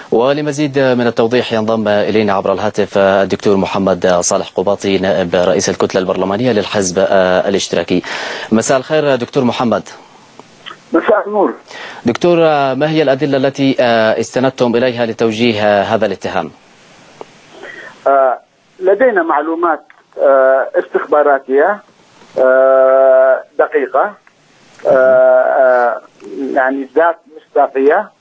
ولمزيد من التوضيح ينضم إلينا عبر الهاتف الدكتور محمد صالح قباطي نائب رئيس الكتلة البرلمانية للحزب الاشتراكي. مساء الخير دكتور محمد. مساء النور. دكتور، ما هي الأدلة التي استندتم إليها لتوجيه هذا الاتهام؟ لدينا معلومات استخباراتية دقيقة، يعني ذات مصداقية،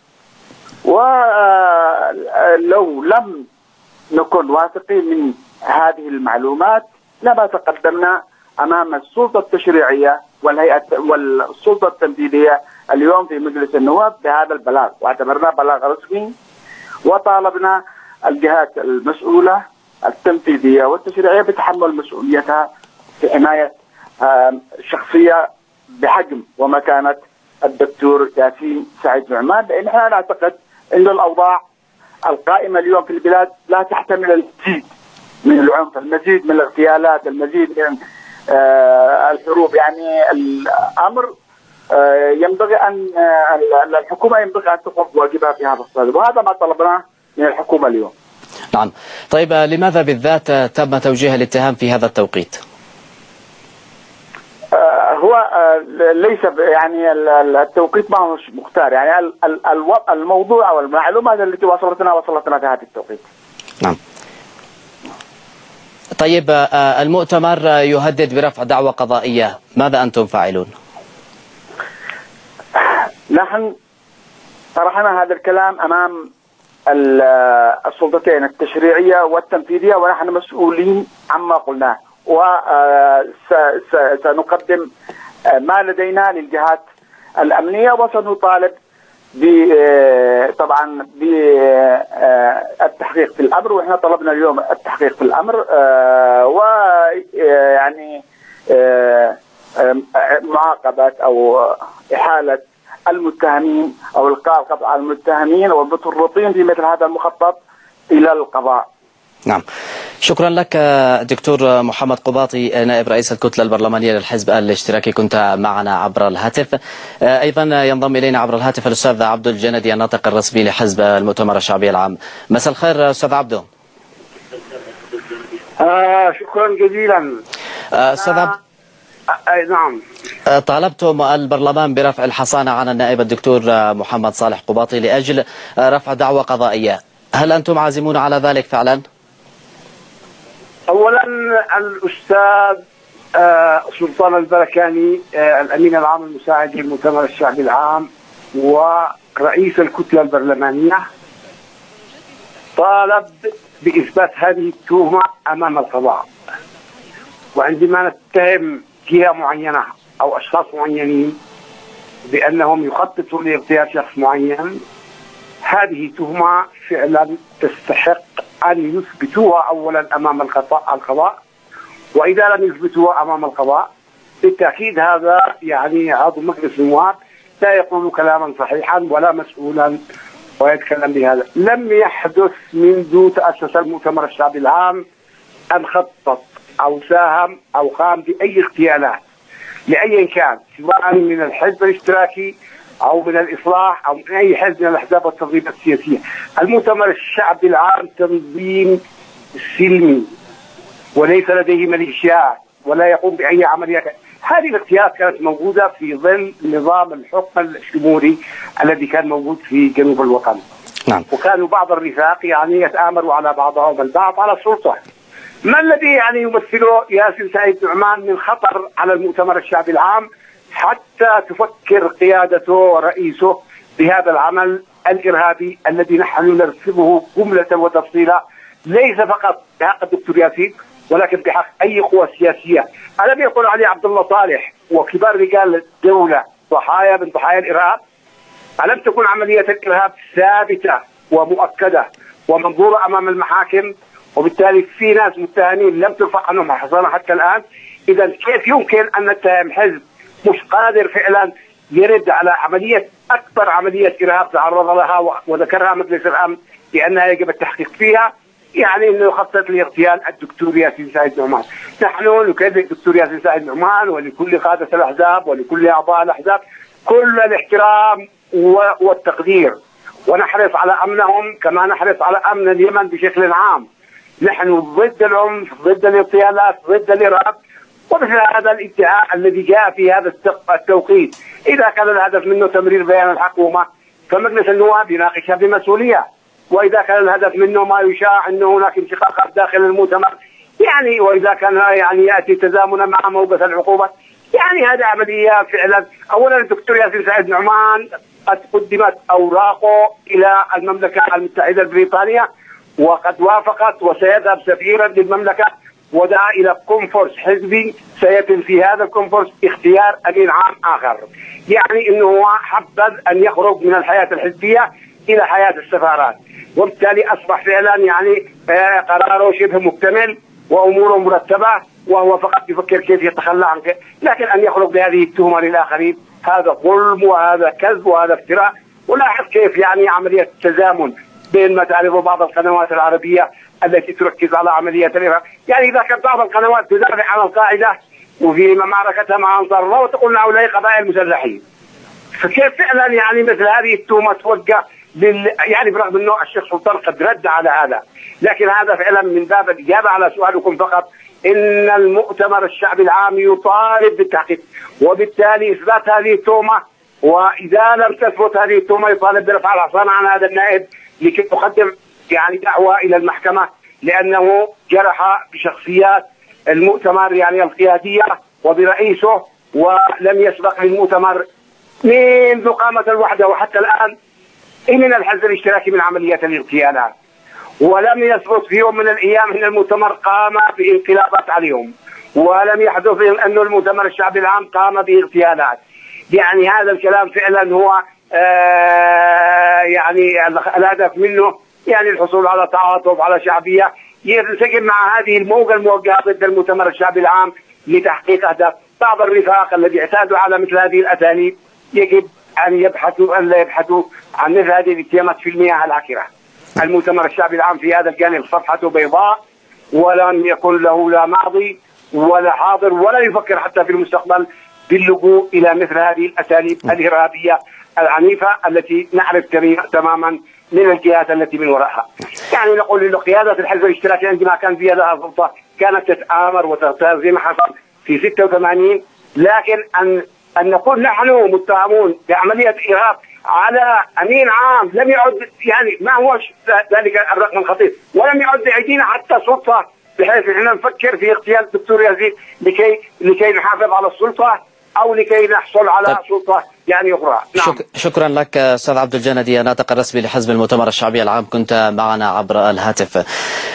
ولو لم نكن واثقين من هذه المعلومات لما تقدمنا أمام السلطة التشريعية والهيئة والسلطة التنفيذية اليوم في مجلس النواب بهذا البلاغ، واعتبرناه بلاغ رسمي، وطالبنا الجهات المسؤولة التنفيذية والتشريعية بتحمل مسؤوليتها في حماية شخصية بحجم ومكانة الدكتور ياسين سعيد نعمان، لأن احنا نعتقد أن الأوضاع القائمة اليوم في البلاد لا تحتمل المزيد من العنف، المزيد من الاغتيالات، المزيد من الحروب. يعني الأمر ينبغي أن الحكومة ينبغي أن تقوم بواجبها في هذا الصدد، وهذا ما طلبناه من الحكومة اليوم. نعم. طيب، لماذا بالذات تم توجيه الاتهام في هذا التوقيت؟ هو ليس يعني التوقيت ما هو مختار، يعني الموضوع او المعلومات التي وصلتنا في هذا التوقيت. نعم. طيب، المؤتمر يهدد برفع دعوى قضائية، ماذا أنتم فاعلون؟ نحن طرحنا هذا الكلام أمام السلطتين التشريعية والتنفيذية، ونحن مسؤولين عما قلناه، وسنقدم ما لدينا للجهات الأمنية، وسنطالب طبعا بالتحقيق في الأمر، وإحنا طلبنا اليوم التحقيق في الأمر، ويعني معاقبة أو إحالة المتهمين أو إلقاء القبض على المتهمين والمتورطين في مثل هذا المخطط إلى القضاء. نعم، شكرا لك دكتور محمد قباطي نائب رئيس الكتلة البرلمانية للحزب الاشتراكي، كنت معنا عبر الهاتف. أيضا ينضم إلينا عبر الهاتف الأستاذ عبدو الجندي الناطق الرسمي لحزب المؤتمر الشعبي العام. مساء الخير أستاذ عبدو. شكرا جزيلا. أستاذ عبدو، نعم، طالبتم البرلمان برفع الحصانة عن النائب الدكتور محمد صالح قباطي لأجل رفع دعوى قضائية، هل أنتم عازمون على ذلك فعلا؟ اولا الاستاذ سلطان البركاني الامين العام المساعد للمؤتمر الشعبي العام ورئيس الكتله البرلمانيه طالب باثبات هذه التهمه امام القضاء، وعندما نتهم جهه معينه او اشخاص معينين بانهم يخططوا لاغتيال شخص معين، هذه تهمه فعلا تستحق أن يثبتوها أولا أمام القضاء، وإذا لم يثبتوها أمام القضاء بالتأكيد هذا يعني عضو مجلس النواب لا يقول كلاما صحيحا ولا مسؤولا ويتكلم بهذا. لم يحدث منذ تأسس المؤتمر الشعبي العام أن خطط أو ساهم أو قام بأي اغتيالات لأي كان، سواء من الحزب الاشتراكي أو من الإصلاح أو من أي حزب من الأحزاب والتنظيمات السياسية. المؤتمر الشعبي العام تنظيم سلمي وليس لديه ميليشيات ولا يقوم بأي عمليات. هذه الاغتيالات كانت موجودة في ظل نظام الحكم الشمولي الذي كان موجود في جنوب الوطن. نعم. وكانوا بعض الرفاق يعني يتآمروا على بعضهم البعض على السلطة. ما الذي يعني يمثله ياسين سعيد نعمان من خطر على المؤتمر الشعبي العام حتى تفكر قيادته ورئيسه بهذا العمل الإرهابي الذي نحن نرفضه جملة وتفصيلا، ليس فقط بحق الدكتور ياسين ولكن بحق أي قوى سياسية. ألم يقول علي عبد الله صالح وكبار رجال الدولة ضحايا من ضحايا الإرهاب؟ ألم تكن عملية الإرهاب ثابتة ومؤكدة ومنظورة أمام المحاكم؟ وبالتالي في ناس متهمين لم ترفع عنهم الحصانة حتى الآن. إذا كيف يمكن أن نتهم حزب مش قادر فعلا يرد على عملية أكبر عملية إرهاب تعرض لها وذكرها مجلس الأمن بأنها يجب التحقيق فيها، يعني أنه يخطط لاغتيال الدكتور ياسين سعيد نعمان. نحن نكلم الدكتور ياسين سعيد نعمان ولكل قادة الأحزاب ولكل أعضاء الأحزاب كل الاحترام والتقدير، ونحرص على أمنهم كما نحرص على أمن اليمن بشكل عام. نحن ضد العنف، ضد الاغتيالات، ضد الإرهاب، ومثل هذا الادعاء الذي جاء في هذا التوقيت إذا كان الهدف منه تمرير بيان الحكومة فمجلس النواب يناقشها بمسؤولية، وإذا كان الهدف منه ما يشاع أنه هناك انشقاقات داخل المؤتمر يعني، وإذا كان يعني يأتي تزامنا مع موقف العقوبة يعني هذه عملية فعلا. أولا الدكتور ياسين سعيد نعمان قد قدمت أوراقه إلى المملكة المتحدة البريطانية وقد وافقت، وسيذهب سفيرا للمملكة ودعا إلى كونفرس حزبي سيتم في هذا الكونفرس اختيار أمين عام آخر، يعني أنه هو حبذ أن يخرج من الحياة الحزبية إلى حياة السفارات، وبالتالي أصبح فعلا يعني قراره شبه مكتمل وأموره مرتبة، وهو فقط يفكر كيف يتخلى عنك. لكن أن يخرج بهذه التهمة للآخرين هذا ظلم وهذا كذب وهذا افتراء. ولاحظ كيف يعني عملية التزامن بين ما تعرفه بعض القنوات العربية التي تركز على عملية الإرهاب، يعني إذا كانت بعض القنوات تدافع عن القاعدة وفي معركتها مع أنصار الله وتقول هؤلاء قبائل مسلحين، فكيف فعلا يعني مثل هذه التهمة توجه يعني برغم أنه الشيخ سلطان قد رد على هذا، لكن هذا فعلا من باب الإجابة على سؤالكم فقط إن المؤتمر الشعبي العام يطالب بالتحقيق، وبالتالي إثبات هذه التهمة، وإذا لم تثبت هذه التهمة يطالب برفع الحصانة عن هذا النائب لكي تقدم يعني دعوة إلى المحكمة، لأنه جرح بشخصيات المؤتمر يعني القيادية وبرئيسه، ولم يسبق للمؤتمر منذ قامة الوحدة وحتى الآن من الحزب الاشتراكي من عمليات الاغتيالات، ولم يثبت في يوم من الأيام أن المؤتمر قام بانقلابات عليهم، ولم يحدث أن المؤتمر الشعبي العام قام باغتيالات. يعني هذا الكلام فعلا هو يعني الهدف منه يعني الحصول على تعاطف على شعبية ينسجم مع هذه الموجة الموجهة ضد المؤتمر الشعبي العام لتحقيق أهداف. بعض الرفاق الذي اعتادوا على مثل هذه الأساليب يجب أن يبحثوا عن مثل هذه الاتهامات في المياه العكرة. المؤتمر الشعبي العام في هذا الجانب صفحته بيضاء، ولن يكون له لا ماضي ولا حاضر ولا يفكر حتى في المستقبل باللجوء إلى مثل هذه الأساليب الإرهابية العنيفة التي نعرف تماما من الجهات التي من وراءها. يعني نقول إنه قيادة الحزب الاشتراكي عندما كان في يدها السلطة كانت تتآمر وتغتال زي ما حصل في 86، لكن أن نقول نحن متهمون بعملية إرهاب على أمين عام لم يعد يعني ما هو ذلك الرقم الخطير، ولم يعد بأيدينا حتى سلطة بحيث أننا نفكر في اغتيال الدكتور يزيد لكي نحافظ على السلطة أو لكي نحصل على سلطة يعني أخرى. نعم. شكرا لك أستاذ عبد الجندي، الناطق الرسمي لحزب المؤتمر الشعبي العام، كنت معنا عبر الهاتف.